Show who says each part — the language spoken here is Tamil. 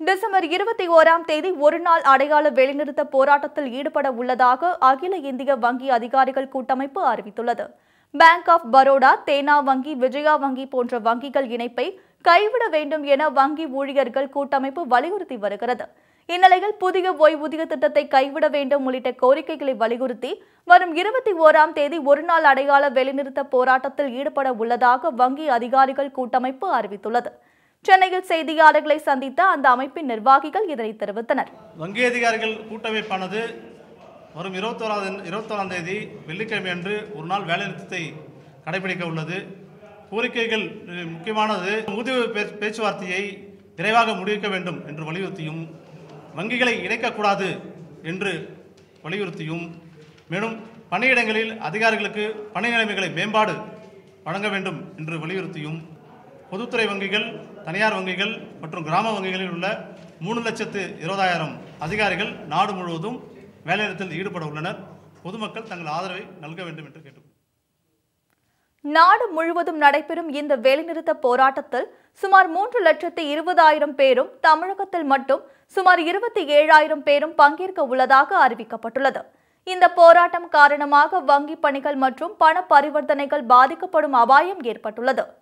Speaker 1: டிசம்பர் 21ஆம் தேதி ஒருநாள் அடையாள வேலைநிறுத்த போராட்டத்தில் ஈடுபட உள்ளதாக அகில இந்திய வங்கி அதிகாரிகள் கூட்டமைப்பு அறிவித்துள்ளது. பேங்க் ஆஃப் பரோடா, தேனா வங்கி, விஜயா வங்கி போன்ற வங்கிகள் இணைப்பை கைவிட வேண்டும் என வங்கி ஊழியர்கள் கூட்டமைப்பு வலியுறுத்தி வருகிறது. இந்நிலையில் புதிய ஓய்வூதிய திட்டத்தை கைவிட வேண்டும் உள்ளிட்ட கோரிக்கைகளை வலியுறுத்தி வரும் 21ஆம் தேதி ஒருநாள் அடையாள வேலைநிறுத்த போராட்டத்தில் ஈடுபட உள்ளதாக வங்கி அதிகாரிகள் கூட்டமைப்பு அறிவித்துள்ளது. சென்னையில் செய்தியாளர்களை சந்தித்த அந்த அமைப்பின் நிர்வாகிகள் இதனை தெரிவித்தனர்.
Speaker 2: வங்கி அதிகாரிகள் கூட்டமைப்பானது வரும் 21ஆம் தேதி வெள்ளிக்கிழமை அன்று ஒரு நாள் வேலைநிறுத்தத்தை கடைபிடிக்க உள்ளது. கோரிக்கைகள் முக்கியமானது ஊதிய பேச்சுவார்த்தையை விரைவாக முடிக்க வேண்டும் என்று வலியுறுத்தியும், வங்கிகளை இணைக்கக்கூடாது என்று வலியுறுத்தியும், மேலும் பணியிடங்களில் அதிகாரிகளுக்கு பணி நிலைமைகளை மேம்பாடு வழங்க வேண்டும் என்று வலியுறுத்தியும், பொதுத்துறை வங்கிகள், தனியார் வங்கிகள் மற்றும் கிராம வங்கிகளில் உள்ள 3,20,000 அதிகாரிகள் நாடு முழுவதும் வேலைநிறுத்தத்தில் ஈடுபட உள்ளனர். பொதுமக்கள் தங்கள் ஆதரவை நல்க வேண்டும் என்று கேட்டுக்கொள்கிறேன்.
Speaker 1: நாடு முழுவதும் நடைபெறும் இந்த வேலைநிறுத்த போராட்டத்தில் சுமார் 3,20,000 பேரும், தமிழகத்தில் மட்டும் சுமார் 27,000 பேரும் பங்கேற்க உள்ளதாக அறிவிக்கப்பட்டுள்ளது. இந்த போராட்டம் காரணமாக வங்கி பணிகள் மற்றும் பண பரிவர்த்தனைகள் பாதிக்கப்படும் அபாயம் ஏற்பட்டுள்ளது.